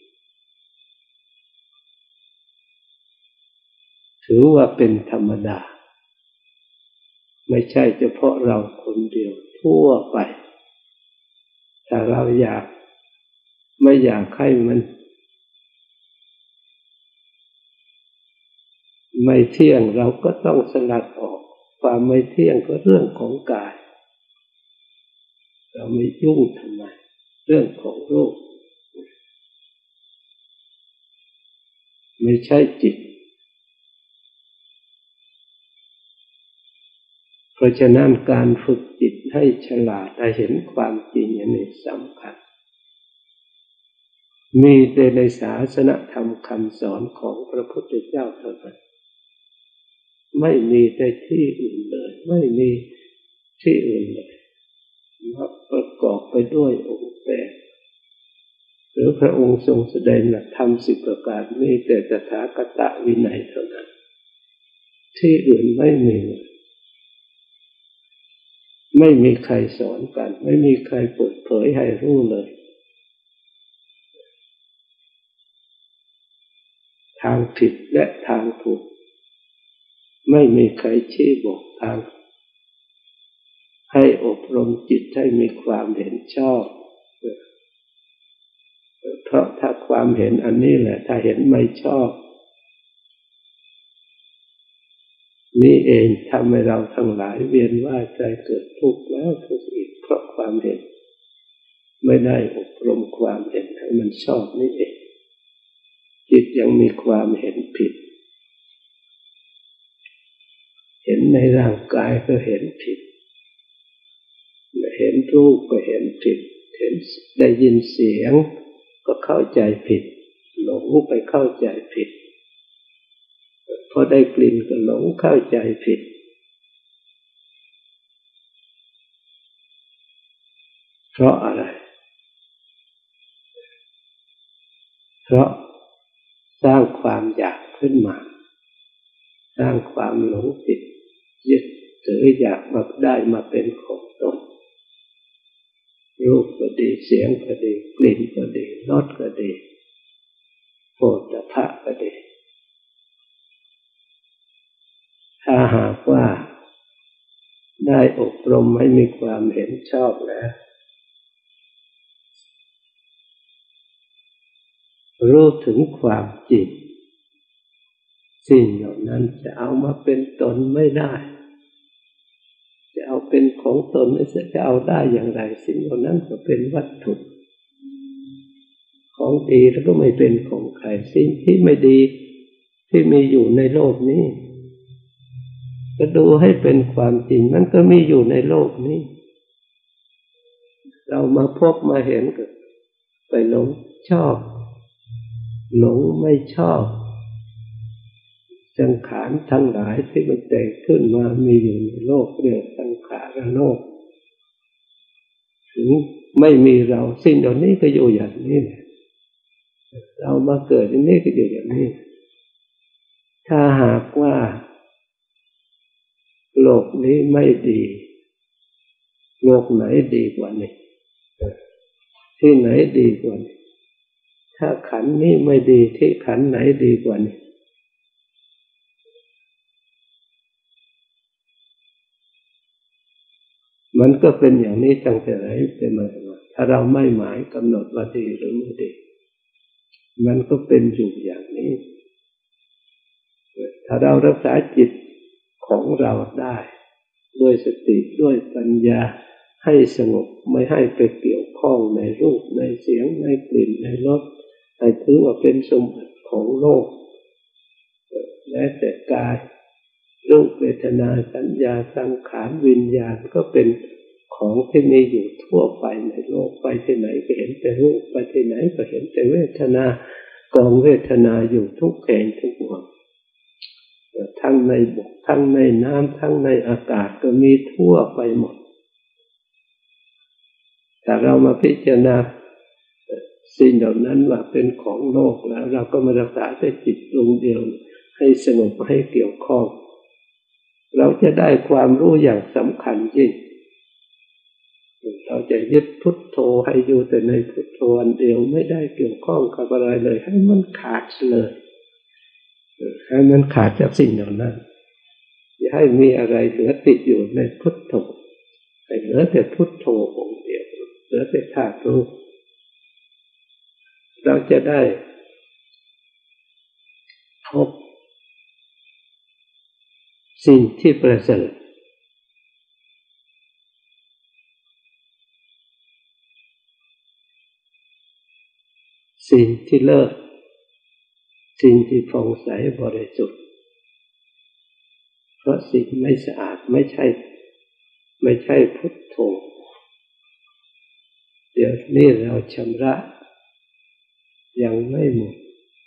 ถือว่าเป็นธรรมดาไม่ใช่เฉพาะเราคนเดียวทั่วไปถ้าเราอยากไม่อยากให้มันไม่เที่ยงเราก็ต้องสลัดออกความไม่เที่ยงก็เรื่องของกายเราไม่ยุ่งทำไมเรื่องของโลกไม่ใช่จิตเพราะฉะนั้นการฝึกจิตให้ฉลาดได้เห็นความจริงอันนี้สำคัญมีแต่ในศาสนธรรมคำสอนของพระพุทธเจ้าเท่านั้นไม่มีในที่อื่นเลยไม่มีที่อื่นเลยนับประกอบไปด้วยองค์แปดหรือพระองค์ทรงแสดงหลักธรรมสิบประการมีแต่ตถาคตวินัยเท่านั้นที่อื่นไม่มีไม่มีใครสอนกันไม่มีใครเปิดเผยให้รู้เลยทางผิดและทางถูกไม่มีใครชี้บอกทางให้อบรมจิตให้มีความเห็นชอบเพราะถ้าความเห็นอันนี้แหละถ้าเห็นไม่ชอบนี่เองทำให้เราทั้งหลายเวียนว่ายใจเกิดทุกข์แล้วทุกข์อีกเพราะความเห็นไม่ได้อบรมความเห็นให้มันชอบนี่เองจิตยังมีความเห็นผิดเห็นในร่างกายก็เห็นผิดเห็นรูปก็เห็นผิดเห็นได้ยินเสียงก็เข้าใจผิดหลงไปเข้าใจผิดพอได้กลิ่นก็หลงเข้าใจผิดเพราะอะไรเพราะสร้างความอยากขึ้นมาสร้างความหลงติดยึดถืออยากมาได้มาเป็นของตนรูปก็ดีเสียงก็ดีกลิ่นก็ดีรสก็ดีโผฏฐัพพะก็ดีถ้าหากว่าได้อบรมให้มีความเห็นชอบแล้วรู้ถึงความจริงสิ่งเหล่านั้นจะเอามาเป็นตนไม่ได้จะเอาเป็นของตนจะเอาได้อย่างไรสิ่งเหล่านั้นก็เป็นวัตถุของดีแล้วก็ไม่เป็นของใครสิ่งที่ไม่ดีที่มีอยู่ในโลกนี้ก็ดูให้เป็นความจริงมันก็มีอยู่ในโลกนี้เรามาพบมาเห็นก็ไปหลงชอบหลงไม่ชอบสังขารทั้งหลายที่มันแต่งขึ้นมามีอยู่ในโลกเรียกสังขารโลกถึงไม่มีเราสิ่งเหล่านี้ก็อยู่อย่างนี้เรามาเกิดที่นี่ก็อยู่อย่างนี้ถ้าหากว่าโลกนี้ไม่ดีโลกไหนดีกว่านี้ที่ไหนดีกว่านี้ถ้าขันธ์นี้ไม่ดีที่ขันธ์ไหนดีกว่านี้มันก็เป็นอย่างนี้ตั้งแต่ไหนแต่มาถ้าเราไม่หมายกำหนดว่าดีหรือไม่ดีมันก็เป็นอยู่อย่างนี้ถ้าเรารักษาจิตของเราได้ด้วยสติด้วยปัญญาให้สงบไม่ให้ไปเกี่ยวข้องในรูปในเสียงในกลิ่นในรสให้ถือว่าเป็นสมบัติของโลกแม้แต่กายรูปเวทนาสัญญาสังขารวิญญาณก็เป็นของที่มีอยู่ทั่วไปในโลกไปที่ไหนก็เห็นแต่รูปไปที่ไหนก็เห็นแต่เวทนากองเวทนาอยู่ทุกแห่งทุกหนทั้งในบกทั้งในน้ำทั้งในอากาศก็มีทั่วไปหมดแต่เรามาพิจารณาสิ่งเหล่านั้นว่าเป็นของโลกแล้วเราก็มารักษาแต่จิตดวงเดียวให้สงบให้เกี่ยวข้องเราจะได้ความรู้อย่างสำคัญยิ่งเราจะยึดพุทโธให้อยู่แต่ในพุทโธอันเดียวไม่ได้เกี่ยวข้องกับอะไรเลยให้มันขาดเลยให้มันขาดจากสิ่งเหล่านั้นอย่าให้มีอะไรเหลือติดอยู่ในพุทโธให้เหลือแต่พุทโธองค์เดียวเหลือแต่ธาตุรู้เราจะได้พบสิ่งที่ประเสริฐสิ่งที่เลิศสิ่งที่ผ่องใสบริสุทธิ์เพราะสิ่งไม่สะอาดไม่ใช่ไม่ใช่พุทโธเดี๋ยวนี้เราชำระยังไม่หมด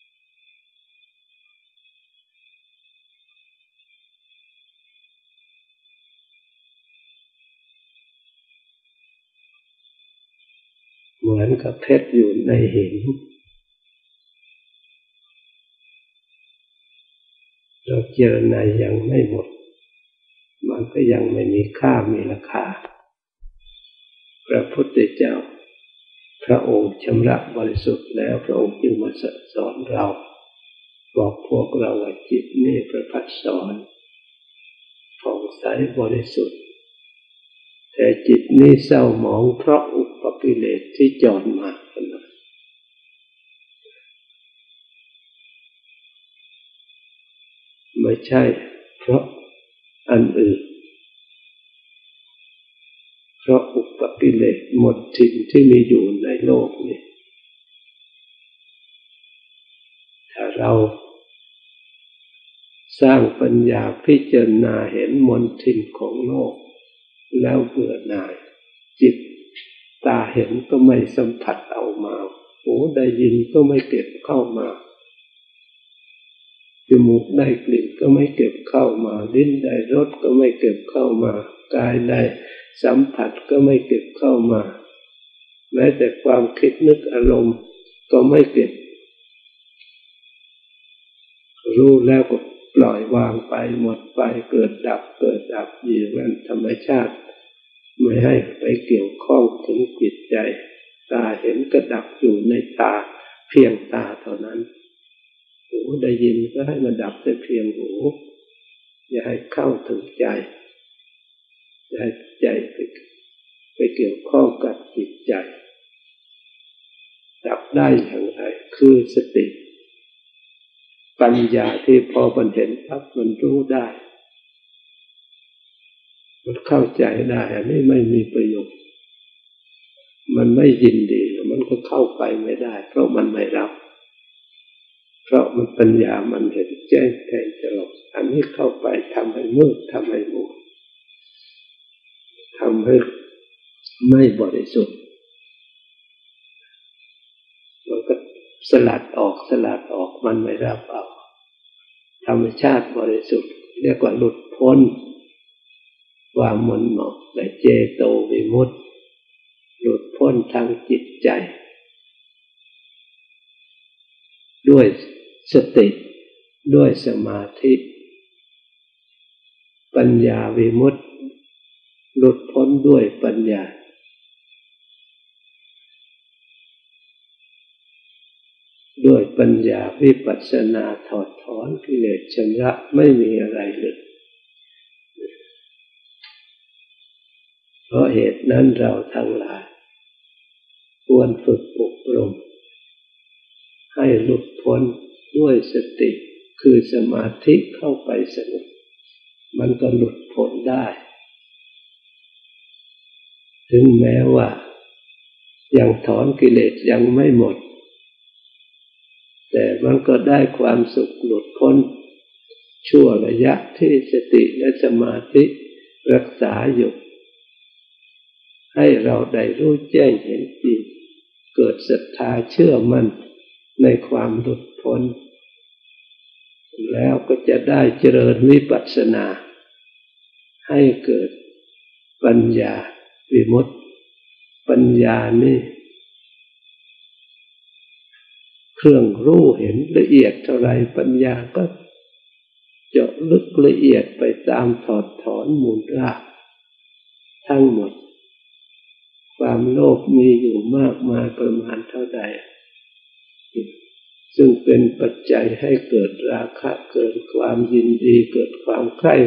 เหมือนกับเพชรอยู่ในหินเราเจรไนยังไม่หมดมันก็ยังไม่มีค่ามีราคาพระพุทธเจ้าพระองค์ชำระบริสุทธิ์แล้วพระองค์จึงมาสอนเราบอกพวกเราว่าจิตนี่ประภัสสรผ่องใสบริสุทธิ์แต่จิตนี้เศร้าหมองเพราะอุปกิเลสที่จรมาไม่ใช่เพราะอันอื่นเพราะอุปกิเลสหมดทินที่มีอยู่ในโลกนี้ถ้าเราสร้างปัญญาพิจารณาเห็นมนทินของโลกแล้วเบื่อหน่ายจิตตาเห็นก็ไม่สัมผัสเอามาหูได้ยินก็ไม่เก็บเข้ามาจมูกได้กลิ่นก็ไม่เก็บเข้ามาลิ้นได้รสก็ไม่เก็บเข้ามากายได้สัมผัสก็ไม่เก็บเข้ามาแม้แต่ความคิดนึกอารมณ์ก็ไม่เก็บรู้แล้วก็ปล่อยวางไปหมดไปเกิดดับเกิดดับอยู่นั่นธรรมชาติไม่ให้ไปเกี่ยวข้องถึงจิตใจตาเห็นก็ดับอยู่ในตาเพียงตาเท่านั้นหูได้ยินก็ให้มันดับแต่เพียงหูอย่าให้เข้าถึงใจอย่าให้ใจไปไปเกี่ยวข้องกับจิตใจดับได้อย่างไรคือสติปัญญาที่พอมันเห็นปั๊บมันรู้ได้มันเข้าใจได้อันนี้ไม่มีประโยชน์มันไม่ยินดีมันก็เข้าไปไม่ได้เพราะมันไม่รับเพราะมันปัญญามันเห็นแจ้งแทงตลอดอันนี้เข้าไปทำให้มืดทำให้มัวทำให้ไม่บริสุทธิ์มันก็สลัดออกสลัดออกมันไม่รับเอาธรรมชาติบริสุทธิ์เรียกว่าหลุดพ้นความหม่นหมองในเจโตวิมุตติหลุดพ้นทางจิตใจด้วยสติด้วยสมาธิปัญญาวิมุตติหลุดพ้นด้วยปัญญาด้วยปัญญาวิปัสสนาถอดถอนกิเลสชำระไม่มีอะไรเลยเพราะเหตุนั้นเราทั้งหลายควรฝึกอบรมให้หลุดพ้นด้วยสติคือสมาธิเข้าไปสงบมันก็หลุดพ้นได้ถึงแม้ว่ายังถอนกิเลสยังไม่หมดแต่มันก็ได้ความสุขหลุดพ้นชั่วระยะที่สติและสมาธิรักษาอยู่ให้เราได้รู้แจ้งเห็นจริงเกิดศรัทธาเชื่อมั่นในความหลุดพ้นแล้วก็จะได้เจริญวิปัสสนาให้เกิดปัญญาวิมุตติปัญญานี่เครื่องรู้เห็นละเอียดเท่าไรปัญญาก็เจาะลึกละเอียดไปตามถอดถอนมูลรากทั้งหมดความโลภมีอยู่มากมายประมาณเท่าใดซึ่งเป็นปัจจัยให้เกิดราคะเกิดความยินดีเกิดความใคร่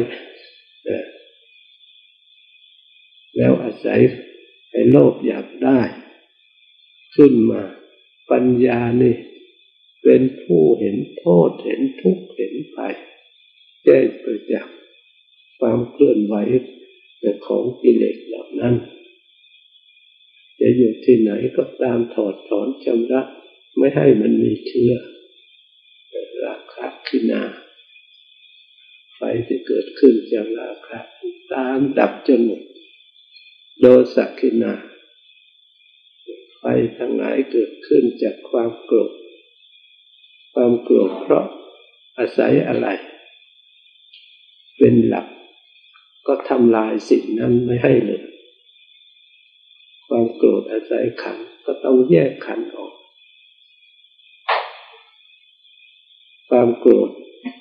แล้วอาศัยให้โลภอยากได้ขึ้นมาปัญญานี่เป็นผู้เห็นโทษเห็นทุกข์เห็นภัยแจ้งประจักษ์ความเคลื่อนไหวของกิเลสเหล่านั้นจะอยู่ที่ไหนก็ตามถอดถอนชำระไม่ให้มันมีเชื้อราคะกินาไฟที่เกิดขึ้นจากราคะตามดับจนหมดโดสะกินาไฟทั้งหลายเกิดขึ้นจากความโกรธความโกรธเพราะอาศัยอะไรเป็นหลักก็ทำลายสิ่งนั้นไม่ให้เหลือความโกรธอาศัยขันธ์ก็ต้องแยกขันธ์ออกความโกรธ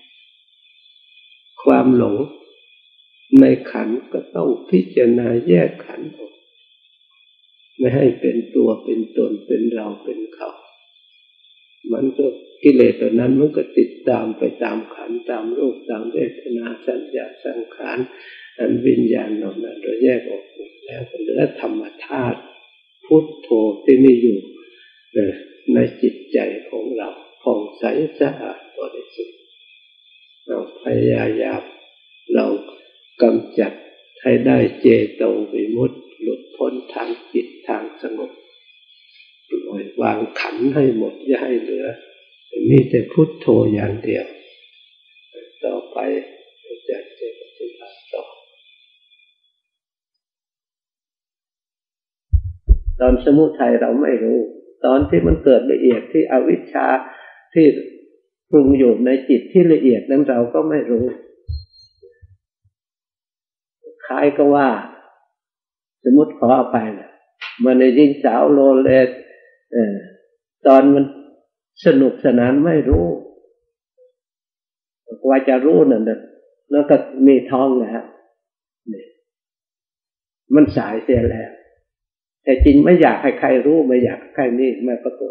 ความหลงในขันธ์ก็ต้องพิจารณาแยกขันธ์ออกไม่ให้เป็นตัวเป็นตนเป็นเราเป็นเขามันก็กิเลสตัวนั้นมันก็ติดตามไปตามขันธ์ตามรูปตามเวทนาสัญญาสังขารอันวิญญาณนั้นโดยแยกออกแล้วก็เหลือธรรมธาตุพุทโธที่มีอยู่ในจิตใจของเราผ่องใสสะอาดบริสุทธิ์เราพยายามเรากำจัดให้ได้เจโตวิมุตติหลุดพ้นทางจิตทางสงบปล่อยวางขันธ์ให้หมดอย่าให้เหลือมีแต่พุทโธอย่างเดียวต่อไปจะเจริญปฏิบัติต่อตอนสมุทัยเราไม่รู้ตอนที่มันเกิดละเอียดที่อวิชชาที่ปรุงอยู่ในจิตที่ละเอียดนั้นเราก็ไม่รู้คล้ายก็ว่าสมมติขออภัยนะมันในยิ่งสาวโลเลสเออตอนมันสนุกสนานไม่รู้ว่าจะรู้นั่นน่ะแล้วก็มีท้องแล้วนี่มันสายเสียแล้วแต่จริงไม่อยากให้ใครรู้ไม่อยากให้ใครนี่ไม่ปรากฏ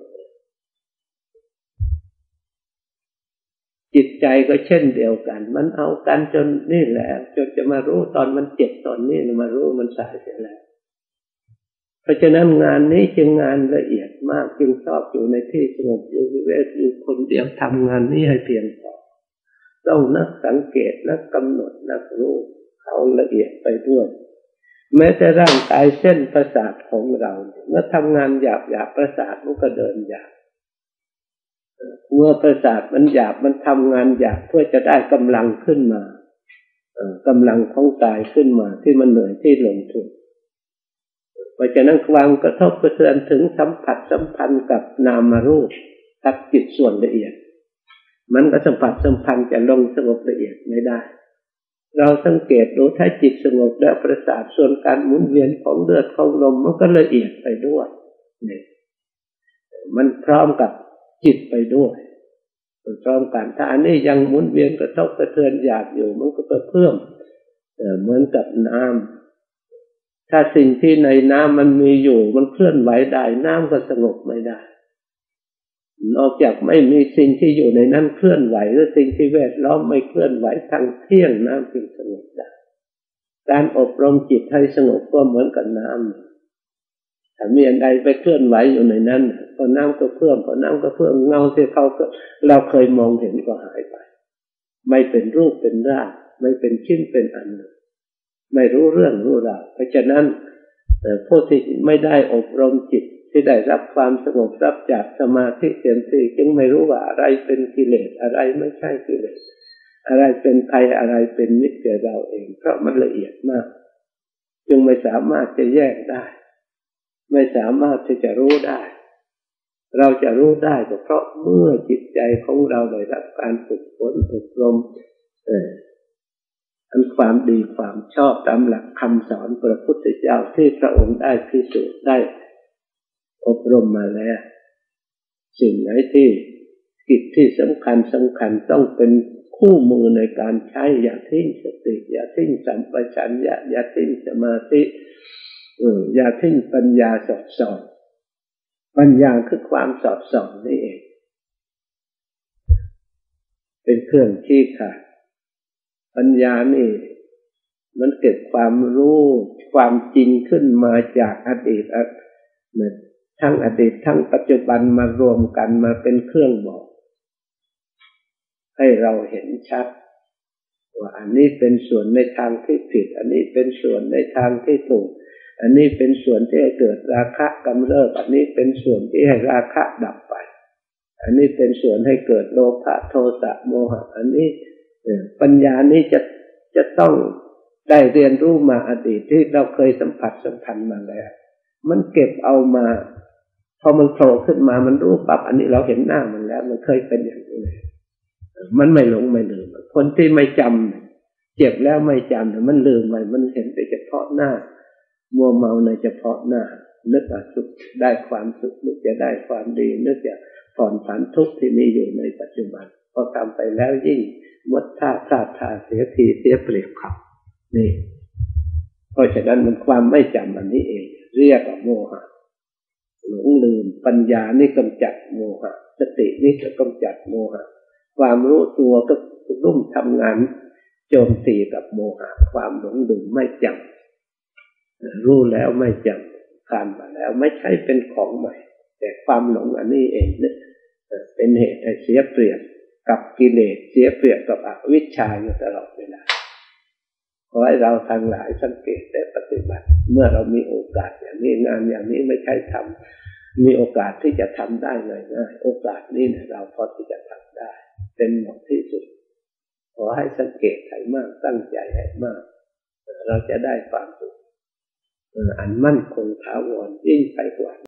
จิตใจก็เช่นเดียวกันมันเอากันจนนี่แหละจนจะมารู้ตอนมันเจ็บตอนนี้มารู้มันสายเสียแล้วเพราะฉะนั้นงานนี้จึงงานละเอียดมากจึงชอบอยู่ในที่สงบอยู่วิเวกอยู่คนเดียวทำงานนี้ให้เพียงพอต้องนักสังเกตนักกำหนดนักรู้เอาละเอียดไปด้วยแม้แต่ร่างกายเส้นประสาทของเราเมื่อทำงานหยาบหยาบประสาทมันก็เดินหยาบเมื่อประสาทมันหยาบมันทำงานหยาบเพื่อจะได้กำลังขึ้นมากำลังของกายขึ้นมาที่มันเหนื่อยที่ลงทุนเพราะฉะนั้นความกระทบกระเทือนถึงสัมผัสสัมพันธ์กับนามรูปกับจิตส่วนละเอียดมันก็สัมผัสสัมพันธ์จะลงสงบละเอียดไม่ได้เราสังเกตดูถ้าจิตสงบแล้วประสาทส่วนการหมุนเวียนของเลือดของลมมันก็ละเอียดไปด้วยนี่มันพร้อมกับจิตไปด้วยมันพร้อมกันถ้าอันนี้ยังหมุนเวียนกระทบกระเทือนหยาบอยู่มันก็เพิ่มเหมือนกับน้ำถ้าสิ่งที่ในน้ำมันมีอยู่มันเคลื่อนไหวได้น้ำก็สงบไม่ได้นอกจากไม่มีสิ่งที่อยู่ในนั้นเคลื่อนไหวหรือสิ่งที่แวดล้อมไม่เคลื่อนไหวทั้งเที่ยงน้ำจึงสงบได้การอบรมจิตให้สงบก็เหมือนกับน้ำถ้ามีอันใดไปเคลื่อนไหวอยู่ในนั้นพอน้ำก็เพิ่มพอน้ำก็เพิ่มเงาที่เขาเราเคยมองเห็นก็หายไปไม่เป็นรูปเป็นร่างไม่เป็นชิ้นเป็นอันไม่รู้เรื่องรู้ราวเพราะฉะนั้นผู้ที่ไม่ได้อบรมจิตที่ได้รับความสงบรับจากสมาธิเต็มที่จึงไม่รู้ว่าอะไรเป็นกิเลสอะไรไม่ใช่กิเลสอะไรเป็นภัยอะไรเป็นมิตรแก่เราเองเพราะมันละเอียดมากจึงไม่สามารถจะแยกได้ไม่สามารถที่จะรู้ได้เราจะรู้ได้ก็เพราะเมื่อจิตใจของเราได้รับการฝึกฝนอบรมเอ่ออันความดีความชอบตามหลักคำสอนพระพุทธเจ้าที่พระองค์ได้พิสูจน์ได้อบรมมาแล้วสิ่งไหนที่กิจที่สำคัญสำคัญต้องเป็นคู่มือในการใช้อย่าทิ้งสติอย่าทิ้งสัมปชัญญะอย่าทิ้งสมาธิอย่าทิ้งปัญญาสอดส่องปัญญาคือความสอดส่องนี่เองเป็นเครื่องชี้ขาดปัญญานี่มันเก็บความรู้ความจริงขึ้นมาจากอดีตทั้งอดีตทั้งปัจจุบันมารวมกันมาเป็นเครื่องบอกให้เราเห็นชัดว่าอันนี้เป็นส่วนในทางที่ผิดอันนี้เป็นส่วนในทางที่ถูกอันนี้เป็นส่วนที่ให้เกิดราคะกำเริบอันนี้เป็นส่วนที่ให้ราคะดับไปอันนี้เป็นส่วนให้เกิดโลภะโทสะโมหะอันนี้ปัญญานี้จะจะต้องได้เรียนรู้มาอดีตที่เราเคยสัมผัสสัมพันธ์มาแล้วมันเก็บเอามาทอมันโผล่ขึ้นมามันรู้ปั๊บอันนี้เราเห็นหน้ามันแล้วมันเคยเป็นอย่างนี้มันไม่หลงไม่ลืมคนที่ไม่จำเจ็บแล้วไม่จำมันลืมไปมันเห็นแต่เฉพาะหน้ามัวเมาในเฉพาะหน้านึกว่าสุขได้ความสุขนึกจะได้ความดีนึกจะผ่อนผันทุกข์ที่มีอยู่ในปัจจุบันพอทำไปแล้วยิ่งหมดท่าพลาดท่าเสียทีเสียเปรียบเขานี่เพราะฉะนั้นมันความไม่จำอันนี้เองเรียกว่าโมหะหลงลืมปัญญานี่กำจัดโมหะสตินี่จะกำจัดโมหะความรู้ตัวก็รุ่มทำงานโจมตีกับโมหะความหลงลืมไม่จำรู้แล้วไม่จำผ่านมาแล้วไม่ใช่เป็นของใหม่แต่ความหลงอันนี้เองเนี่ยเป็นเหตุให้เสียเปรียบกับกิเลสเสียเปรียบกับอวิชชาอยู่ตลอดเวลาขอให้เราทั้งหลายสังเกตแต่ปฏิบัติเมื่อเรามีโอกาสอย่างนี้งานอย่างนี้ไม่ใช่ทำมีโอกาสที่จะทำได้ง่ายๆโอกาสนี้เนี่ยเราพอที่จะทำได้เป็นเหมาะที่สุดขอให้สังเกตให้มากตั้งใจให้มากเราจะได้ความสุขอันมั่นคงถาวรยิ่งไปกว่า